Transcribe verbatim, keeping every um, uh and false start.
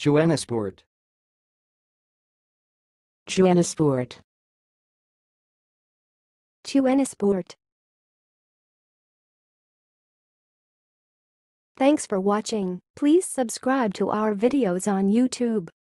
chuenespoort, chuenespoort, chuenespoort. Thanks for watching. Please subscribe to our videos on YouTube.